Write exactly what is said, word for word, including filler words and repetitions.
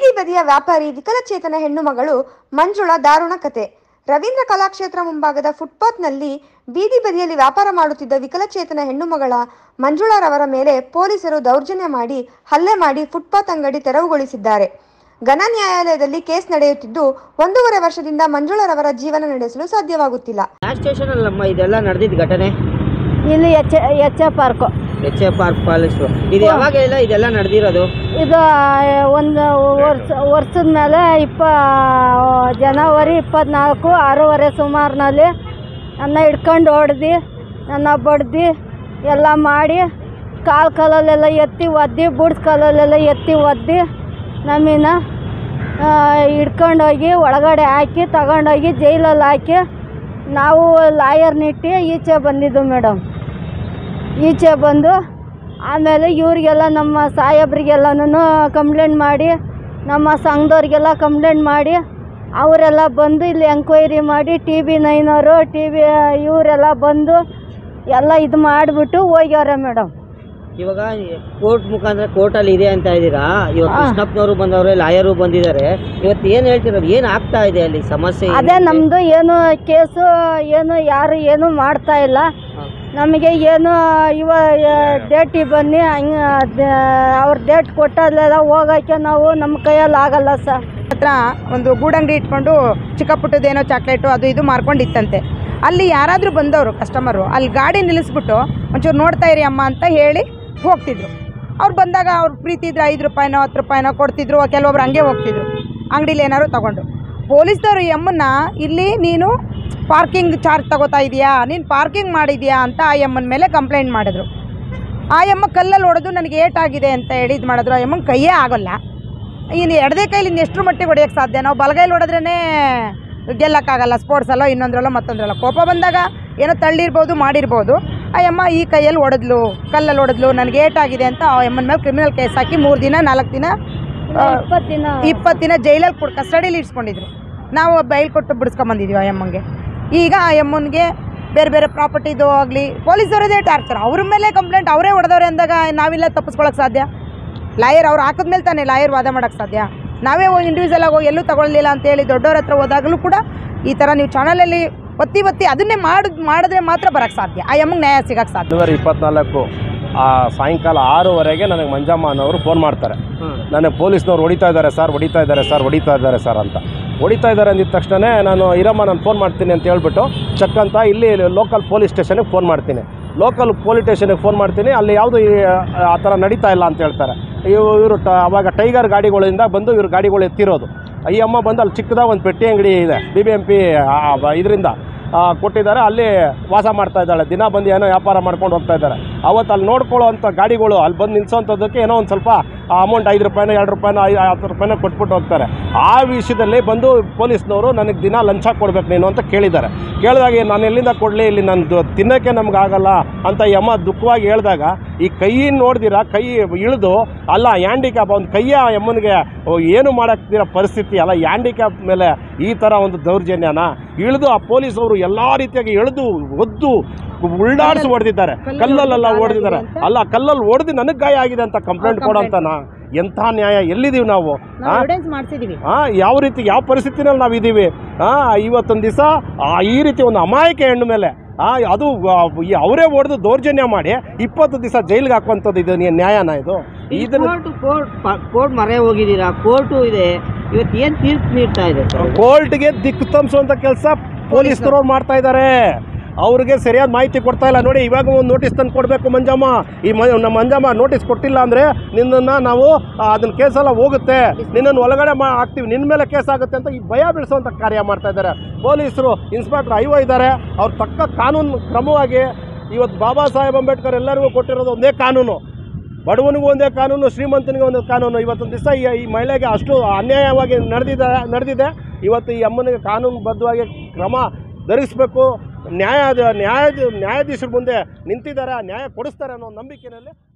ಬೀದಿ ಬದಿಯ ವ್ಯಾಪಾರಿ ವಿಕಲಚೇತನ ಹೆಣ್ಣು ಮಗಳು ಮಂಜುಳಾ ದಾರುಣ ಕತೆ. ರವೀಂದ್ರ ಕಲಾಕ್ಷೇತ್ರ ಮುಂಭಾಗದ ಫುಟ್ಪಾತ್ನಲ್ಲಿ ಬೀದಿ ಬದಿಯಲ್ಲಿ ವ್ಯಾಪಾರ ಮಾಡುತ್ತಿದ್ದ ವಿಕಲಚೇತನ ಹೆಣ್ಣು ಮಗಳ ಮಂಜುಳಾರವರ ಮೇಲೆ ಪೊಲೀಸರು ದೌರ್ಜನ್ಯ ಮಾಡಿ ಹಲ್ಲೆ ಮಾಡಿ ಫುಟ್ಪಾತ್ ಅಂಗಡಿ ತೆರವುಗೊಳಿಸಿದ್ದಾರೆ. ಘನ ನ್ಯಾಯಾಲಯದಲ್ಲಿ ಕೇಸ್ ನಡೆಯುತ್ತಿದ್ದು ಒಂದೂವರೆ ವರ್ಷದಿಂದ ಮಂಜುಳಾರವರ ಜೀವನ ನಡೆಸಲು ಸಾಧ್ಯವಾಗುತ್ತಿಲ್ಲ. ಸ್ಟೇಷನ್ ಅಲ್ಲಮ್ಮ ಇದೆಲ್ಲ ನಡೆದಿದ್ದ ಘಟನೆ? ಇಲ್ಲಿ H H A park H A park palace. ಇದು ಯಾವಾಗ ಎಲ್ಲ ಇದೆಲ್ಲ ನಡೆದಿರೋದು? ಇದು ಒಂದು ವರ್ಷ ವರ್ಷದ ಮೇಲೆ ಇಪ್ಪ ಜನವರಿ ಇಪ್ಪತ್ತ್ನಾಲ್ಕು ಆರೂವರೆ ಸುಮಾರಿನಲ್ಲಿ ನನ್ನ ಹಿಡ್ಕೊಂಡು ಹೊಡೆದು ನನ್ನ ಬಡ್ದು ಎಲ್ಲ ಮಾಡಿ ಕಾಲು ಕಾಲಲ್ಲೆಲ್ಲ ಎತ್ತಿ ಒದ್ದು ಬುಡ್ಸ್ ಕಾಲಲ್ಲೆಲ್ಲ ಎತ್ತಿ ಒದ್ದು ನಮ್ಮನ್ನ ಹಿಡ್ಕೊಂಡೋಗಿ ಒಳಗಡೆ ಹಾಕಿ ತಗೊಂಡೋಗಿ ಜೈಲಲ್ಲಿ ಹಾಕಿ ನಾವು ಲಾಯರ್ನಿಟ್ಟು ಈಚೆ ಬಂದಿದ್ದು ಮೇಡಮ್. ಈಚೆ ಬಂದು ಆಮೇಲೆ ಇವರಿಗೆಲ್ಲ ನಮ್ಮ ಸಾಹೇಬ್ರಿಗೆಲ್ಲನೂ ಕಂಪ್ಲೇಂಟ್ ಮಾಡಿ ನಮ್ಮ ಸಂಘದವ್ರಿಗೆಲ್ಲ ಕಂಪ್ಲೇಂಟ್ ಮಾಡಿ ಅವರೆಲ್ಲ ಬಂದು ಇಲ್ಲಿ ಎಂಕ್ವೈರಿ ಮಾಡಿ ಟಿ ವಿ ನೈನವರು ಟಿ ವಿ ಇವರೆಲ್ಲ ಬಂದು ಎಲ್ಲ ಇದು ಮಾಡಿಬಿಟ್ಟು ಹೋಗ್ಯಾರೆ ಮೇಡಮ್. ಇವಾಗ ಕೋರ್ಟ್ ಮುಖಾಂತರ ಕೋರ್ಟಲ್ಲಿ ಇದೆ ಅಂತ ಇದ್ದೀರಾ. ಇವತ್ತು ಕೃಷ್ಣಪ್ಪನವರು ಬಂದವ್ರೆ, ಲಾಯರು ಬಂದಿದ್ದಾರೆ. ಇವತ್ತು ಏನು ಹೇಳ್ತಿರೋದು, ಏನು ಆಗ್ತಾ ಇದೆ ಅಲ್ಲಿ ಸಮಸ್ಯೆ? ಅದೇ ನಮ್ಮದು ಏನು ಕೇಸು ಏನು ಯಾರು ಏನು ಮಾಡ್ತಾ ಇಲ್ಲ ನಮಗೆ. ಏನು ಇವ ಡೇಟಿಗೆ ಬನ್ನಿ ಹಂಗೆ ಅವ್ರ ಡೇಟ್ ಕೊಟ್ಟಲ್ಲೆಲ್ಲ ಹೋಗೋಕ್ಕೆ ನಾವು ನಮ್ಮ ಕೈಯಲ್ಲಿ ಆಗಲ್ಲ ಸರ್. ಹತ್ರ ಒಂದು ಗೂಡಂಗಡಿ ಇಟ್ಕೊಂಡು ಚಿಕ್ಕ ಪುಟ್ಟದೇನೋ ಚಾಕ್ಲೇಟು ಅದು ಇದು ಮಾರ್ಕೊಂಡಿತ್ತಂತೆ. ಅಲ್ಲಿ ಯಾರಾದರೂ ಬಂದವರು ಕಸ್ಟಮರು ಅಲ್ಲಿ ಗಾಡಿ ನಿಲ್ಲಿಸ್ಬಿಟ್ಟು ಒಂಚೂರು ನೋಡ್ತಾ ಇರಿ ಅಮ್ಮ ಅಂತ ಹೇಳಿ ಹೋಗ್ತಿದ್ರು. ಅವ್ರು ಬಂದಾಗ ಅವ್ರ ಪ್ರೀತಿ ಇದ್ರೆ ಐದು ರೂಪಾಯಿನೋ ಹತ್ತು ರೂಪಾಯಿನೋ ಕೊಡ್ತಿದ್ರು. ಕೆಲವೊಬ್ರು ಹಂಗೆ ಹೋಗ್ತಿದ್ರು ಅಂಗಡಿಲಿ ಏನಾದ್ರು ತೊಗೊಂಡು. ಪೊಲೀಸ್ನವರು ಈ ಅಮ್ಮನ್ನ ಇಲ್ಲಿ ನೀನು ಪಾರ್ಕಿಂಗ್ ಚಾರ್ಜ್ ತಗೋತಾ ಇದೆಯಾ, ನೀನು ಪಾರ್ಕಿಂಗ್ ಮಾಡಿದ್ಯಾ ಅಂತ ಆ ಅಮ್ಮನ ಮೇಲೆ ಕಂಪ್ಲೇಂಟ್ ಮಾಡಿದ್ರು. ಆ ಅಮ್ಮ ಕಲ್ಲಲ್ಲಿ ಹೊಡೆದು ನನಗೆ ಏಟಾಗಿದೆ ಅಂತ ಹೇಳಿ ಇದು ಮಾಡಿದ್ರು. ಆ ಅಮ್ಮನ ಕೈಯೇ ಆಗೋಲ್ಲ. ಇನ್ನು ಎಡದೇ ಕೈಲಿ ಇನ್ನು ಎಷ್ಟು ಮಟ್ಟಿಗೆ ಹೊಡೆಯೋಕ್ಕೆ ಸಾಧ್ಯ? ನಾವು ಬಲಗೈಲಿ ಹೊಡೆದ್ರೇ ಗೆಲ್ಲಕ್ಕಾಗಲ್ಲ. ಸ್ಪೋರ್ಟ್ಸಲ್ಲೋ ಇನ್ನೊಂದ್ರಲ್ಲೋ ಮತ್ತೊಂದ್ರಲ್ಲೋ ಕೋಪ ಬಂದಾಗ ಏನೋ ತಳ್ಳಿರ್ಬೋದು ಮಾಡಿರ್ಬೋದು. ಆ ಅಮ್ಮ ಈ ಕೈಯಲ್ಲಿ ಹೊಡೆದ್ಲು, ಕಲ್ಲಲ್ಲಿ ಹೊಡೆದ್ಲು, ನನಗೆ ಏಟಾಗಿದೆ ಅಂತ ಆ ಅಮ್ಮನ ಮೇಲೆ ಕ್ರಿಮಿನಲ್ ಕೇಸ್ ಹಾಕಿ ಮೂರು ದಿನ ನಾಲ್ಕು ದಿನ ಇಪ್ಪತ್ತು ದಿನ ಇಪ್ಪತ್ತು ದಿನ ಜೈಲಲ್ಲಿ ಕೊಟ್ಟು ಕಸ್ಟಡಿಯಲ್ಲಿ ಇಡ್ಸ್ಕೊಂಡಿದ್ರು. ನಾವು ಬೈಲ್ ಕೊಟ್ಟು ಬಿಡಿಸ್ಕೊಂಬಂದಿದ್ವಿ ಆ ಅಮ್ಮಂಗೆ. ಈಗ ಆ ಅಮ್ಮನಿಗೆ ಬೇರೆ ಬೇರೆ ಪ್ರಾಪರ್ಟಿದು ಆಗಲಿ ಪೊಲೀಸರದೇ ಟಾರ್ಚರ್. ಅವ್ರ ಮೇಲೆ ಕಂಪ್ಲೇಂಟ್ ಅವರೇ ಹೊಡೆದವ್ರೆ ಅಂದಾಗ ನಾವಿಲ್ಲ ತಪ್ಪಿಸ್ಕೊಳಕ್ಕೆ ಸಾಧ್ಯ? ಲಾಯರ್ ಅವ್ರು ಹಾಕಿದ್ಮೇಲೆ ತಾನೇ ಲಾಯರ್ ವಾದ ಮಾಡೋಕ್ಕೆ ಸಾಧ್ಯ. ನಾವೇ ಹೋಗಿ ಇಂಡಿವಿಜುವಲ್ ಆಗಿ ಹೋಗಿ ಎಲ್ಲೂ ತೊಗೊಳ್ಳಿಲ್ಲ ಅಂತೇಳಿ ದೊಡ್ಡವ್ರ ಹತ್ರ ಹೋದಾಗಲೂ ಕೂಡ ಈ ಥರ ನೀವು ಚಾನಲಲ್ಲಿ ಒತ್ತಿ ಒತ್ತಿ ಅದನ್ನೇ ಮಾಡಿ ಮಾಡಿದ್ರೆ ಮಾತ್ರ ಬರೋಕ್ಕೆ ಸಾಧ್ಯ. ಆ ಅಮ್ಮಗೆ ನ್ಯಾಯ ಸಿಗೋಕ್ಕೆ ಸಾಧ್ಯ. ಜನವರಿ ಇಪ್ಪತ್ನಾಲ್ಕು ಆ ಸಾಯಂಕಾಲ ಆರೂವರೆಗೆ ನನಗೆ ಮಂಜಮ್ಮ ಅನ್ನೋರು ಫೋನ್ ಮಾಡ್ತಾರೆ. ನನಗೆ ಪೊಲೀಸ್ನವ್ರು ಹೊಡಿತಾ ಇದ್ದಾರೆ ಸರ್ ಹೊಡಿತಾ ಇದ್ದಾರೆ ಸರ್ ಹೊಡಿತಾ ಇದ್ದಾರೆ ಸರ್ ಅಂತ. ಹೊಡಿತಾ ಇದ್ದಾರೆ ಅಂದಿದ ತಕ್ಷಣ ನಾನು ಇರಮ್ಮ ನಾನು ಫೋನ್ ಮಾಡ್ತೀನಿ ಅಂತ ಹೇಳ್ಬಿಟ್ಟು ಚೆಕ್ ಅಂತ ಇಲ್ಲಿ ಲೋಕಲ್ ಪೊಲೀಸ್ ಸ್ಟೇಷನ್ಗೆ ಫೋನ್ ಮಾಡ್ತೀನಿ. ಲೋಕಲ್ ಪೊಲೀಸ್ ಸ್ಟೇಷನ್ಗೆ ಫೋನ್ ಮಾಡ್ತೀನಿ. ಅಲ್ಲಿ ಯಾವುದು ಆ ಥರ ನಡೀತಾ ಇಲ್ಲ ಅಂತ ಹೇಳ್ತಾರೆ. ಇವು ಇವರು ಟ ಅವಾಗ ಟೈಗರ್ ಗಾಡಿಗಳಿಂದ ಬಂದು ಇವ್ರು ಗಾಡಿಗಳು ಎತ್ತಿರೋದು. ಈ ಅಮ್ಮ ಬಂದು ಅಲ್ಲಿ ಚಿಕ್ಕದಾಗ ಒಂದು ಪೆಟ್ಟಿ ಅಂಗಡಿ ಇದೆ ಬಿ ಬಿ ಎಂ ಪಿ ಇದರಿಂದ ಕೊಟ್ಟಿದ್ದಾರೆ. ಅಲ್ಲಿ ವಾಸ ಮಾಡ್ತಾ ಇದ್ದಾಳೆ. ದಿನ ಬಂದು ಏನೋ ವ್ಯಾಪಾರ ಮಾಡ್ಕೊಂಡು ಹೋಗ್ತಾ ಇದ್ದಾರೆ. ಅವತ್ತು ಅಲ್ಲಿ ನೋಡ್ಕೊಳ್ಳೋ ಅಂಥ ಗಾಡಿಗಳು ಅಲ್ಲಿ ಬಂದು ನಿಲ್ಸೋಂಥದ್ದಕ್ಕೆ ಏನೋ ಒಂದು ಸ್ವಲ್ಪ ಅಮೌಂಟ್ ಐದು ರೂಪಾಯಿನೋ ಎರಡು ರೂಪಾಯಿನೋ ಐದು ಹತ್ತು ರೂಪಾಯಿನೋ ಕೊಟ್ಬಿಟ್ಟು ಹೋಗ್ತಾರೆ. ಆ ವಿಷಯದಲ್ಲಿ ಬಂದು ಪೊಲೀಸ್ನವರು ನನಗೆ ದಿನ ಲಂಚ ಕೊಡ್ಬೇಕು ನೀನು ಅಂತ ಕೇಳಿದ್ದಾರೆ. ಕೇಳಿದಾಗ ನಾನು ಎಲ್ಲಿಂದ ಕೊಡಲಿ, ಇಲ್ಲಿ ನಾನು ತಿನ್ನೋಕ್ಕೆ ನಮ್ಗೆ ಆಗಲ್ಲ ಅಂತ ಈ ಅಮ್ಮ ದುಃಖವಾಗಿ ಹೇಳಿದಾಗ ಈ ಕೈ ನೋಡ್ದಿರ ಕೈ ಇಳಿದು ಅಲ್ಲ ಹ್ಯಾಂಡಿಕ್ಯಾಪ್ ಒಂದು ಕೈಯ ಅಮ್ಮನಿಗೆ ಏನು ಮಾಡೋಕ್ತಿರೋ ಪರಿಸ್ಥಿತಿ ಅಲ್ಲ. ಹ್ಯಾಂಡಿಕ್ಯಾಪ್ ಮೇಲೆ ಈ ಥರ ಒಂದು ದೌರ್ಜನ್ಯನ ಇಳಿದು ಆ ಪೊಲೀಸವರು ಎಲ್ಲ ರೀತಿಯಾಗಿ ಎಳೆದು ಒದ್ದು ಉಳ್ಳಾಡಿಸಿ ಹೊಡೆದಿದ್ದಾರೆ. ಕಲ್ಲಲ್ಲೆಲ್ಲ ಹೊಡೆದಿದ್ದಾರೆ. ಅಲ್ಲ ಕಲ್ಲಲ್ಲಿ ಹೊಡೆದು ನನಗೆ ಗಾಯ ಆಗಿದೆ ಅಂತ ಕಂಪ್ಲೇಂಟ್ ಕೊಡೋಂತನಾ? ಎಂಥ ನ್ಯಾಯ? ಎಲ್ಲಿದ್ದೀವಿ ನಾವು? ಹಾಂ, ಯಾವ ರೀತಿ ಯಾವ ಪರಿಸ್ಥಿತಿನಲ್ಲಿ ನಾವು ಇದ್ದೀವಿ? ಹಾಂ, ಇವತ್ತೊಂದು ದಿವಸ ಈ ರೀತಿ ಒಂದು ಅಮಾಯಕ ಹೆಣ್ಣು ಮೇಲೆ ಅದು ಅವರೇ ಹೊಡೆದು ದೌರ್ಜನ್ಯ ಮಾಡಿ ಇಪ್ಪತ್ತು ದಿವಸ ಜೈಲಿಗೆ ಹಾಕುವಂಥದ್ದು ಇದು ನ್ಯಾಯನ? ಇದು ಇದನ್ನು ಕೋರ್ಟ್ ಮರೆ ಹೋಗಿದ್ದೀರಾ, ಕೋರ್ಟು ಇದೆ. ಇವತ್ತು ಏನು ತೀರ್ಪು ನೀಡ್ತಾ ಇದೆ? ಕೋರ್ಟ್ಗೆ ದಿಕ್ಕು ತಪ್ಪಿಸುವಂಥ ಕೆಲಸ ಪೊಲೀಸರು ಮಾಡ್ತಾ ಇದ್ದಾರೆ. ಅವ್ರಿಗೆ ಸರಿಯಾದ ಮಾಹಿತಿ ಕೊಡ್ತಾ ಇಲ್ಲ. ನೋಡಿ, ಇವಾಗ ಒಂದು ನೋಟಿಸ್ ತಂದು ಕೊಡಬೇಕು ಮಂಜಮ್ಮ. ಈ ಮ ನಮ್ಮ ಮಂಜಮ್ಮ ನೋಟಿಸ್ ಕೊಟ್ಟಿಲ್ಲ ಅಂದರೆ ನಿನ್ನನ್ನು ನಾವು ಅದನ್ನ ಕೇಸೆಲ್ಲ ಹೋಗುತ್ತೆ, ನಿನ್ನನ್ನು ಒಳಗಡೆ ಮಾ ಹಾಕ್ತೀವಿ, ನಿನ್ನ ಮೇಲೆ ಕೇಸ್ ಆಗುತ್ತೆ ಅಂತ ಈ ಭಯ ಬೀಳಿಸುವಂಥ ಕಾರ್ಯ ಮಾಡ್ತಾ ಇದ್ದಾರೆ ಪೊಲೀಸರು. ಇನ್ಸ್ಪೆಕ್ಟರ್ ಐ ಒ ಇದ್ದಾರೆ. ಅವ್ರು ತಕ್ಕ ಕಾನೂನು ಕ್ರಮವಾಗಿ ಇವತ್ತು ಬಾಬಾ ಸಾಹೇಬ್ ಅಂಬೇಡ್ಕರ್ ಎಲ್ಲರಿಗೂ ಕೊಟ್ಟಿರೋದು ಒಂದೇ ಕಾನೂನು. ಬಡವನಿಗೂ ಒಂದೇ ಕಾನೂನು, ಶ್ರೀಮಂತನಿಗೂ ಒಂದೇ ಕಾನೂನು. ಇವತ್ತೊಂದು ದಿವಸ ಈ ಈ ಮಹಿಳೆಗೆ ಅಷ್ಟು ಅನ್ಯಾಯವಾಗಿ ನಡೆದಿದೆ ನಡೆದಿದೆ ಇವತ್ತು ಈ ಅಮ್ಮನಿಗೆ ಕಾನೂನುಬದ್ಧವಾಗಿ ಕ್ರಮ ಧರಿಸಬೇಕು. ನ್ಯಾಯ ನ್ಯಾಯ ನ್ಯಾಯಾಧೀಶರ ಮುಂದೆ ನಿಂತಿದ್ದಾರೆ, ನ್ಯಾಯ ಕೊಡಿಸ್ತಾರೆ ಅನ್ನೋ ನಂಬಿಕೆಯಲ್ಲಿ